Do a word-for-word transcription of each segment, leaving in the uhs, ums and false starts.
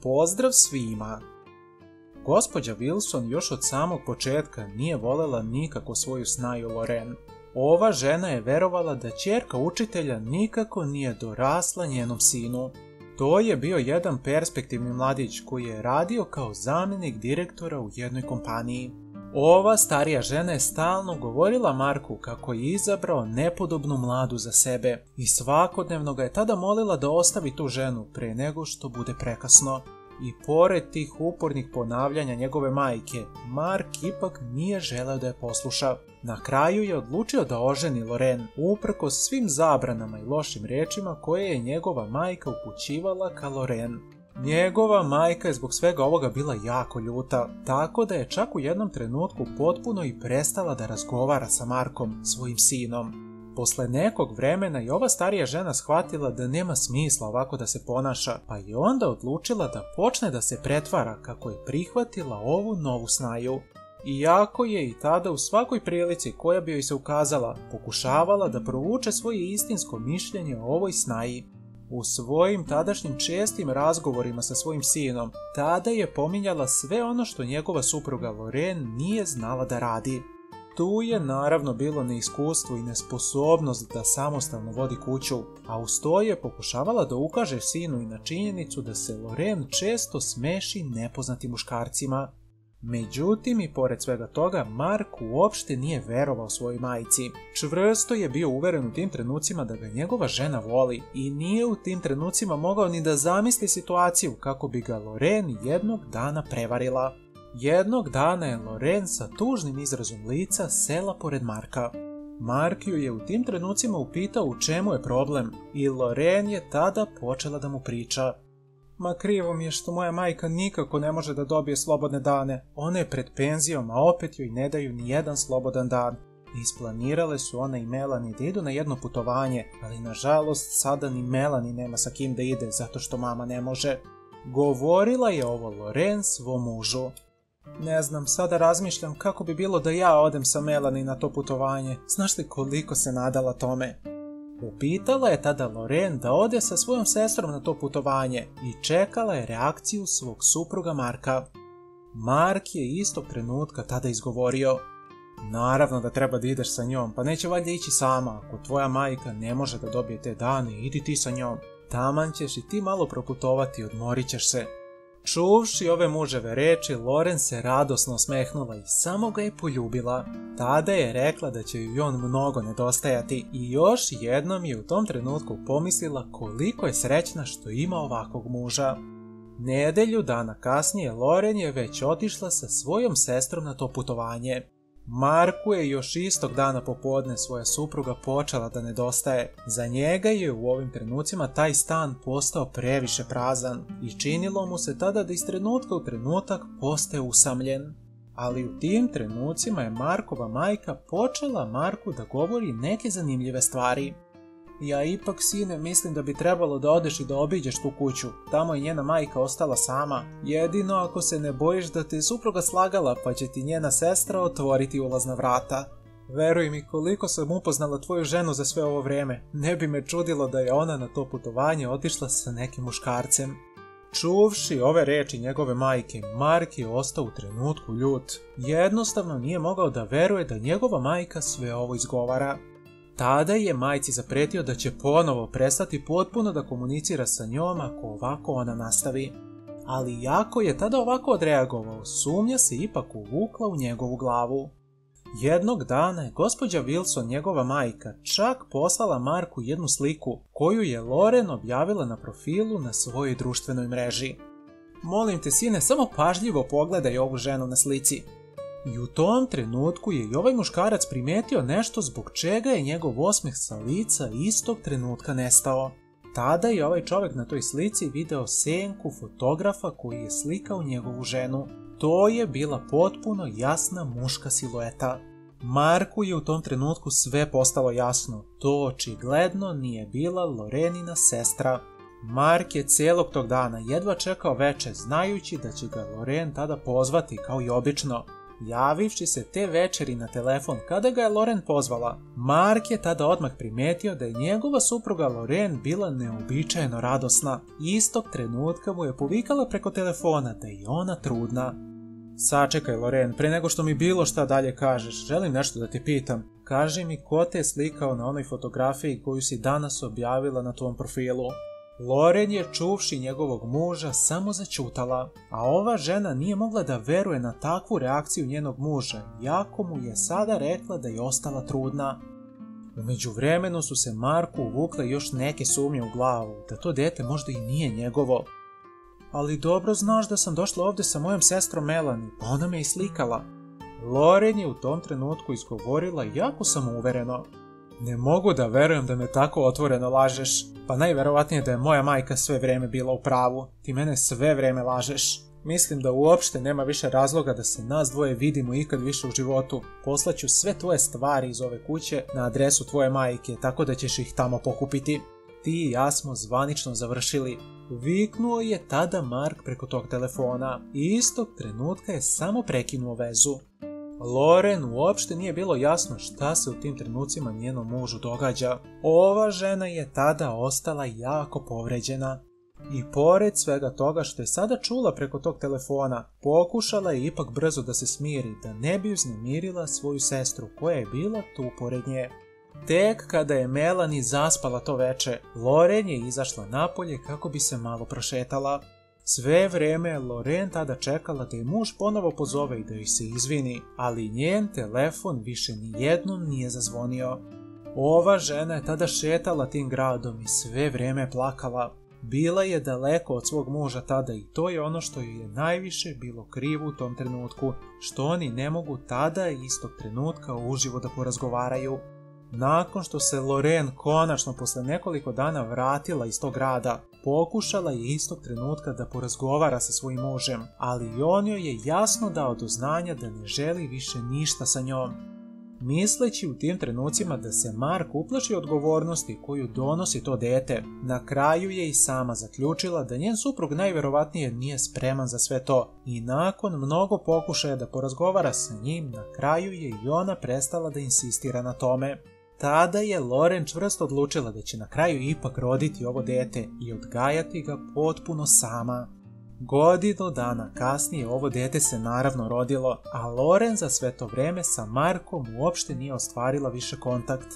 Pozdrav svima! Gospođa Wilson još od samog početka nije voljela nikako svoju snaju Lorraine. Ova žena je verovala da ćerka učitelja nikako nije dorasla njenom sinu. To je bio jedan perspektivni mladić koji je radio kao zamjenik direktora u jednoj kompaniji. Ova starija žena je stalno govorila Marku kako je izabrao nepodobnu mladu za sebe i svakodnevno ga je tada molila da ostavi tu ženu pre nego što bude prekasno. I pored tih upornih ponavljanja njegove majke, Mark ipak nije želeo da je posluša. Na kraju je odlučio da oženi Lorraine, uprkos svim zabranama i lošim rečima koje je njegova majka upućivala ka Lorraine. Njegova majka je zbog svega ovoga bila jako ljuta, tako da je čak u jednom trenutku potpuno i prestala da razgovara sa Markom, svojim sinom. Posle nekog vremena i ova starija žena shvatila da nema smisla ovako da se ponaša, pa je onda odlučila da počne da se pretvara kako je prihvatila ovu novu snaju. Iako je i tada u svakoj prilici koja bi joj se ukazala, pokušavala da provuče svoje istinsko mišljenje o ovoj snaji. U svojim tadašnjim čestim razgovorima sa svojim sinom, tada je pominjala sve ono što njegova supruga Lorraine nije znala da radi. Tu je naravno bilo neiskustvo i nesposobnost da samostalno vodi kuću, a uz to je pokušavala da ukaže sinu i na činjenicu da se Lorraine često smeši nepoznatim muškarcima. Međutim, i pored svega toga, Mark uopšte nije verovao svojoj majci. Čvrsto je bio uveren u tim trenucima da ga njegova žena voli i nije u tim trenucima mogao ni da zamisli situaciju kako bi ga Lorraine jednog dana prevarila. Jednog dana je Lorraine sa tužnim izrazom lica sela pored Marka. Mark ju je u tim trenucima upitao u čemu je problem i Lorraine je tada počela da mu priča. Ma krivo mi je što moja majka nikako ne može da dobije slobodne dane. Ona je pred penzijom, a opet joj ne daju ni jedan slobodan dan. Isplanirale su ona i Melanie da idu na jedno putovanje, ali nažalost sada ni Melanie nema sa kim da ide zato što mama ne može. Govorila je ovo Lorraine svom mužu. Ne znam, sada razmišljam kako bi bilo da ja odem sa Melanie na to putovanje. Znaš li koliko se nadala tome? Upitala je tada Lorraine da ode sa svojom sestrom na to putovanje i čekala je reakciju svog supruga Marka. Mark je istog trenutka tada izgovorio: naravno da treba da ideš sa njom, pa neće valjda ići sama. Ako tvoja majka ne može da dobije te dane, idi ti sa njom. Taman ćeš i ti malo proputovati, odmorit ćeš se. Čuvši ove muževe reči, Lorraine se radosno osmehnula i samo ga je poljubila. Tada je rekla da će joj on mnogo nedostajati i još jednom je u tom trenutku pomislila koliko je srećna što ima ovakvog muža. Nedelju dana kasnije Lorraine je već otišla sa svojom sestrom na to putovanje. Marku je još istog dana popodne svoja supruga počela da nedostaje. Za njega je u ovim trenucima taj stan postao previše prazan i činilo mu se tada da iz trenutka u trenutak postaje usamljen. Ali u tim trenucima je Markova majka počela Marku da govori neke zanimljive stvari. Ja ipak, sine, mislim da bi trebalo da odeš i da obiđeš tu kuću. Tamo je njena majka ostala sama. Jedino ako se ne bojiš da te je supruga slagala, pa će ti njena sestra otvoriti ulazna vrata. Veruj mi, koliko sam upoznala tvoju ženu za sve ovo vreme, ne bi me čudilo da je ona na to putovanje otišla sa nekim muškarcem. Čuvši ove reči njegove majke, Mark je ostao u trenutku ljut. Jednostavno nije mogao da veruje da njegova majka sve ovo izgovara. Tada je majci zapretio da će ponovo prestati potpuno da komunicira sa njom ako ovako ona nastavi. Ali jako je tada ovako odreagovao, sumnja se ipak uvukla u njegovu glavu. Jednog dana je gospođa Wilson, njegova majka, čak poslala Marku jednu sliku koju je Lorraine objavila na profilu na svojoj društvenoj mreži. Molim te, sine, samo pažljivo pogledaj ovu ženu na slici. I u tom trenutku je i ovaj muškarac primetio nešto zbog čega je njegov osmeh sa lica istog trenutka nestao. Tada je ovaj čovjek na toj slici video senku fotografa koji je slikao njegovu ženu. To je bila potpuno jasna muška silueta. Marku je u tom trenutku sve postalo jasno. To očigledno nije bila Lorrainina sestra. Mark je celog tog dana jedva čekao veče, znajući da će ga Lorraine tada pozvati kao i obično. Javivši se te večeri na telefon kada ga je Loren pozvala, Mark je tada odmah primetio da je njegova supruga Loren bila neobičajeno radosna. Istog trenutka mu je povikala preko telefona da je ona trudna. Sačekaj, Loren, pre nego što mi bilo šta dalje kažeš, želim nešto da te pitam. Kaži mi ko te je slikao na onoj fotografiji koju si danas objavila na tvom profilu. Loren je, čuvši njegovog muža, samo zaćutala, a ova žena nije mogla da veruje na takvu reakciju njenog muža, jako mu je sada rekla da je ostala trudna. U međuvremenu su se Marku uvukle još neke sumnje u glavu, da to dete možda i nije njegovo. Ali dobro znaš da sam došla ovde sa mojom sestrom Melanie, pa ona me i slikala. Loren je u tom trenutku izgovorila jako samouvereno. Ne mogu da verujem da me tako otvoreno lažeš, pa najverovatnije da je moja majka sve vreme bila u pravu, ti mene sve vreme lažeš. Mislim da uopšte nema više razloga da se nas dvoje vidimo ikad više u životu. Poslaću sve tvoje stvari iz ove kuće na adresu tvoje majke, tako da ćeš ih tamo pokupiti. Ti i ja smo zvanično završili. Viknuo je tada Mark preko tog telefona i istog trenutka je samo prekinuo vezu. Loren uopšte nije bilo jasno šta se u tim trenucima njenom mužu događa. Ova žena je tada ostala jako povređena. I pored svega toga što je sada čula preko tog telefona, pokušala je ipak brzo da se smiri, da ne bi uznemirila svoju sestru koja je bila tu pored nje. Tek kada je Melanie zaspala to veče, Loren je izašla napolje kako bi se malo prošetala. Sve vreme je Loren tada čekala da je muž ponovo pozove i da joj se izvini, ali njen telefon više nijednom nije zazvonio. Ova žena je tada šetala tim gradom i sve vreme plakala. Bila je daleko od svog muža tada i to je ono što joj je najviše bilo krivo u tom trenutku, što oni ne mogu tada istog trenutka uživo da porazgovaraju. Nakon što se Loren konačno posle nekoliko dana vratila iz tog grada, pokušala je istog trenutka da porazgovara sa svojim mužem, ali on joj je jasno dao do znanja da ne želi više ništa sa njom. Misleći u tim trenucima da se Mark uplaši odgovornosti koju donosi to dete, na kraju je i sama zaključila da njen suprug najverovatnije nije spreman za sve to i nakon mnogo pokušaja da porazgovara sa njim, na kraju je i ona prestala da insistira na tome. Tada je Loren čvrsto odlučila da će na kraju ipak roditi ovo dete i odgajati ga potpuno sama. Godinu dana kasnije ovo dete se naravno rodilo, a Loren za sve to vreme sa Markom uopšte nije ostvarila više kontakt.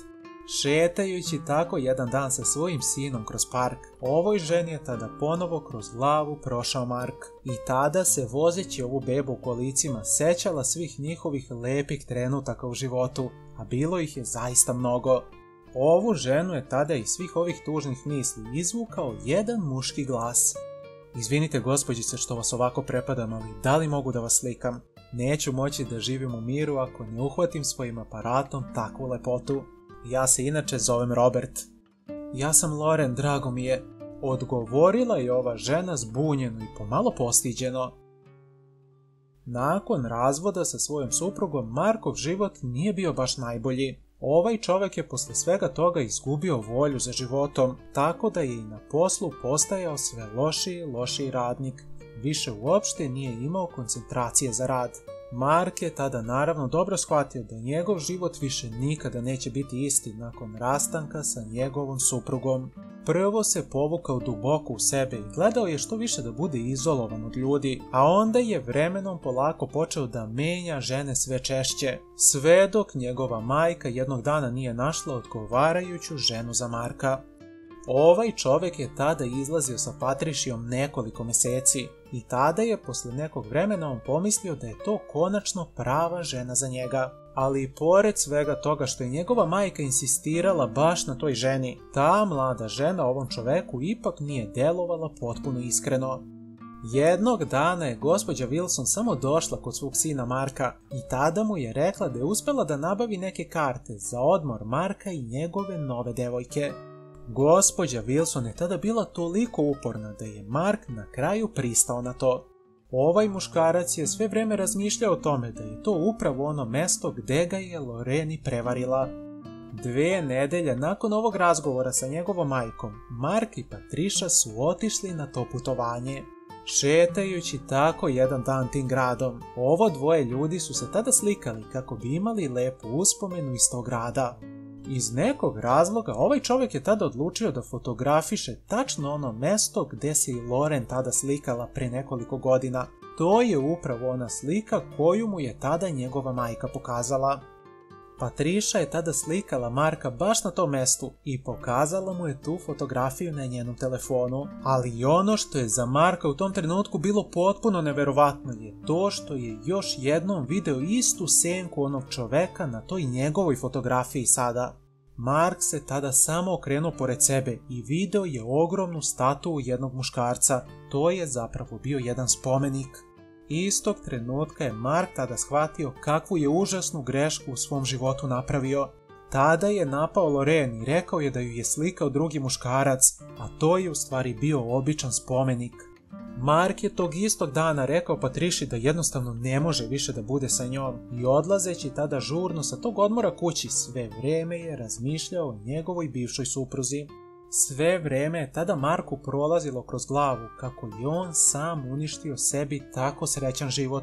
Šetajući tako jedan dan sa svojim sinom kroz park, ovoj ženi je tada ponovo kroz glavu prošao Mark i tada se vozeći ovu bebu u kolicima sećala svih njihovih lepih trenutaka u životu, a bilo ih je zaista mnogo. Ovu ženu je tada iz svih ovih tužnih misli izvukao jedan muški glas. Izvinite gospođice što vas ovako prepadam, ali da li mogu da vas slikam? Neću moći da živim u miru ako ne uhvatim svojim aparatom takvu lepotu. Ja se inače zovem Robert. Ja sam Loren, drago mi je, odgovorila je ova žena zbunjeno i pomalo postiđeno. Nakon razvoda sa svojom suprugom, Markov život nije bio baš najbolji. Ovaj čovjek je posle svega toga izgubio volju za životom, tako da je i na poslu postajao sve lošiji i lošiji radnik. Više uopšte nije imao koncentracije za rad. Mark je tada naravno dobro shvatio da njegov život više nikada neće biti isti nakon rastanka sa njegovom suprugom. Prvo se povukao duboko u sebe i gledao je što više da bude izolovan od ljudi, a onda je vremenom polako počeo da menja žene sve češće, sve dok njegova majka jednog dana nije našla odgovarajuću ženu za Marka. Ovaj čovjek je tada izlazio sa Patrišijom nekoliko meseci i tada je posle nekog vremena on pomislio da je to konačno prava žena za njega. Ali i pored svega toga što je njegova majka insistirala baš na toj ženi, ta mlada žena ovom čoveku ipak nije delovala potpuno iskreno. Jednog dana je gospođa Wilson samo došla kod svog sina Marka i tada mu je rekla da je uspela da nabavi neke karte za odmor Marka i njegove nove devojke. Gospođa Wilson je tada bila toliko uporna da je Mark na kraju pristao na to. Ovaj muškarac je sve vreme razmišljao o tome da je to upravo ono mesto gde ga je Loren i prevarila. Dve nedelje nakon ovog razgovora sa njegovom majkom, Mark i Patricia su otišli na to putovanje. Šetajući tako jedan dan tim gradom, ovo dvoje ljudi su se tada slikali kako bi imali lepu uspomenu iz tog grada. Iz nekog razloga ovaj čovjek je tada odlučio da fotografiše tačno ono mesto gdje se i Lauren tada slikala pre nekoliko godina. To je upravo ona slika koju mu je tada njegova majka pokazala. Patricia je tada slikala Marka baš na tom mestu i pokazala mu je tu fotografiju na njenom telefonu, ali i ono što je za Marka u tom trenutku bilo potpuno neverovatno je to što je još jednom video istu senku onog čoveka na toj njegovoj fotografiji sada. Mark se tada samo okrenuo pored sebe i video je ogromnu statu jednog muškarca, to je zapravo bio jedan spomenik. Istog trenutka je Mark tada shvatio kakvu je užasnu grešku u svom životu napravio. Tada je napao Lauren i rekao je da ju je slikao drugi muškarac, a to je u stvari bio običan spomenik. Mark je tog istog dana rekao Patrici da jednostavno ne može više da bude sa njom i odlazeći tada žurno sa tog odmora kući sve vreme je razmišljao o njegovoj bivšoj supruzi. Sve vreme je tada Marku prolazilo kroz glavu kako je on sam uništio sebi tako srećan život.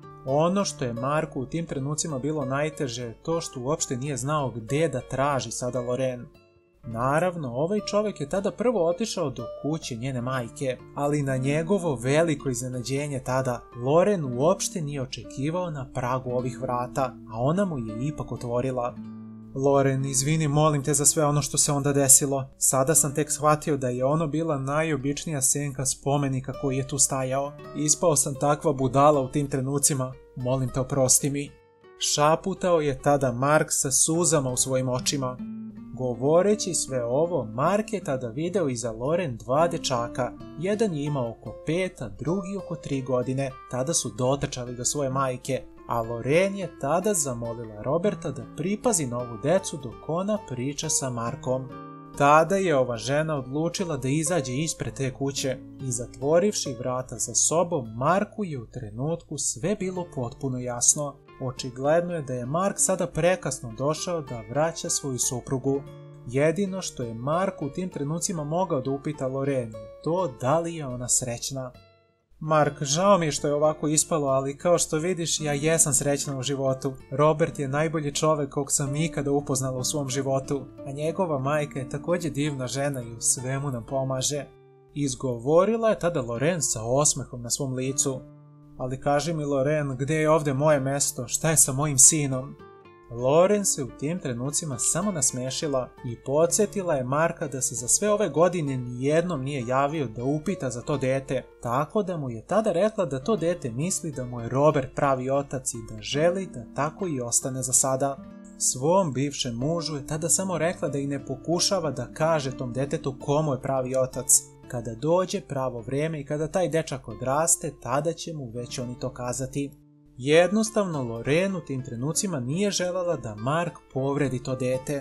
Ono što je Marku u tim trenucima bilo najteže je to što uopšte nije znao gdje da traži sada Lauren. Naravno, ovaj čovjek je tada prvo otišao do kuće njene majke, ali na njegovo veliko iznenađenje tada, Lauren uopšte nije očekivao na pragu ovih vrata, a ona mu je ipak otvorila. Lauren, izvini, molim te za sve ono što se onda desilo. Sada sam tek shvatio da je ono bila najobičnija senka spomenika koji je tu stajao. Ispao sam takva budala u tim trenucima. Molim te, oprosti mi. Šaputao je tada Mark sa suzama u svojim očima. Govoreći sve ovo, Mark je tada video iza Lauren dva dečaka. Jedan je imao oko pet, a drugi oko tri godine. Tada su dotrčali do svoje majke, a Lauren je tada zamolila Roberta da pripazi na ovu decu dok ona priča sa Markom. Tada je ova žena odlučila da izađe ispred te kuće i zatvorivši vrata za sobom, Marku je u trenutku sve bilo potpuno jasno. Očigledno je da je Mark sada prekasno došao da vraća svoju suprugu. Jedino što je Mark u tim trenucima mogao da upita Lauren je to da li je ona srećna. Mark, žao mi je što je ovako ispalo, ali kao što vidiš, ja jesam srećna u životu. Robert je najbolji čovjek kog sam ikada upoznala u svom životu, a njegova majka je također divna žena i u svemu nam pomaže. Izgovorila je tada Lauren sa osmehom na svom licu. Ali kaži mi, Lauren, gdje je ovdje moje mesto, šta je sa mojim sinom? Lauren se u tim trenucima samo nasmešila i podsjetila je Marka da se za sve ove godine nijednom nije javio da upita za to dete, tako da mu je tada rekla da to dete misli da mu je Robert pravi otac i da želi da tako i ostane za sada. Svom bivšem mužu je tada samo rekla da i ne pokušava da kaže tom detetu komu je pravi otac. Kada dođe pravo vrijeme i kada taj dečak odraste, tada će mu već oni to kazati. Jednostavno, Lauren u tim trenucima nije željela da Mark povredi to dete.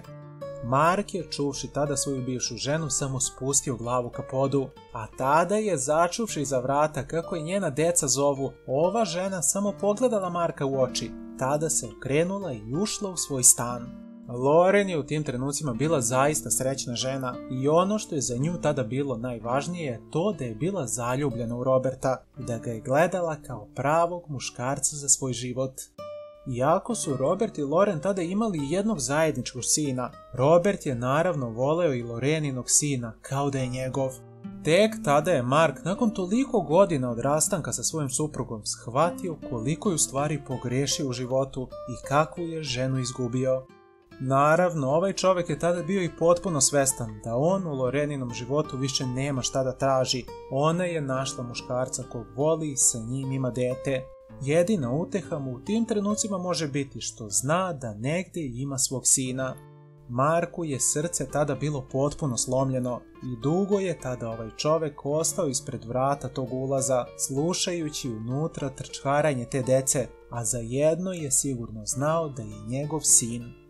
Mark je, čuvši tada svoju bivšu ženu, samo spustio glavu ka podu, a tada je, začuvši iza vrata kako je njena deca zovu, ova žena samo pogledala Marka u oči, tada se okrenula i ušla u svoj stan. Lauren je u tim trenucima bila zaista srećna žena i ono što je za nju tada bilo najvažnije je to da je bila zaljubljena u Roberta i da ga je gledala kao pravog muškarca za svoj život. Iako su Robert i Lauren tada imali jednog zajedničkog sina, Robert je naravno voleo i Laureninog sina kao da je njegov. Tek tada je Mark nakon toliko godina od rastanka sa svojim suprugom shvatio koliko je u stvari pogrešio u životu i kakvu je ženu izgubio. Naravno, ovaj čovjek je tada bio i potpuno svestan da on u Laureninom životu više nema šta da traži. Ona je našla muškarca kog voli i sa njim ima dete. Jedina uteha mu u tim trenucima može biti što zna da negdje ima svog sina. Marku je srce tada bilo potpuno slomljeno i dugo je tada ovaj čovjek ostao ispred vrata tog ulaza, slušajući unutra trčkaranje te dece, a za jedno je sigurno znao da je njegov sin